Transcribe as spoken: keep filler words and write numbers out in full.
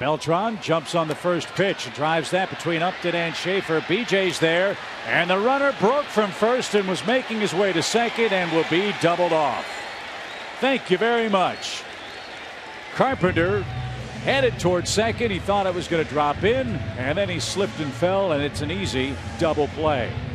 Beltran jumps on the first pitch and drives that between Upton and Schaefer. B J's there, and the runner broke from first and was making his way to second and will be doubled off. Thank you very much. Carpenter headed towards second. He thought it was going to drop in, and then he slipped and fell, and it's an easy double play.